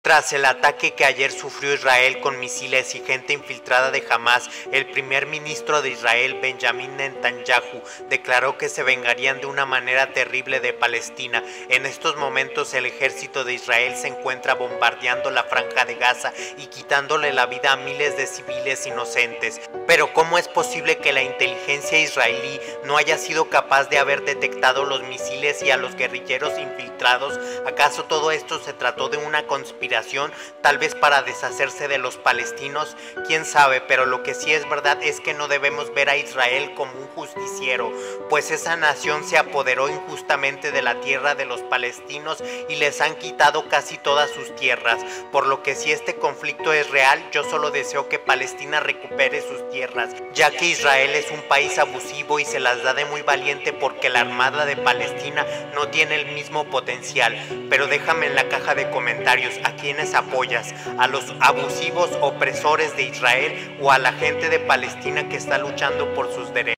Tras el ataque que ayer sufrió Israel con misiles y gente infiltrada de Hamas, el primer ministro de Israel, Benjamin Netanyahu, declaró que se vengarían de una manera terrible de Palestina. En estos momentos el ejército de Israel se encuentra bombardeando la franja de Gaza y quitándole la vida a miles de civiles inocentes. Pero ¿cómo es posible que la inteligencia israelí no haya sido capaz de haber detectado los misiles y a los guerrilleros infiltrados? ¿Acaso todo esto se trató de una conspiración? Tal vez para deshacerse de los palestinos, quién sabe, pero lo que sí es verdad es que no debemos ver a Israel como un justiciero, pues esa nación se apoderó injustamente de la tierra de los palestinos y les han quitado casi todas sus tierras, por lo que si este conflicto es real, yo solo deseo que Palestina recupere sus tierras, ya que Israel es un país abusivo y se las da de muy valiente porque la armada de Palestina no tiene el mismo potencial. Pero déjame en la caja de comentarios a quiénes apoyas, a los abusivos opresores de Israel o a la gente de Palestina que está luchando por sus derechos.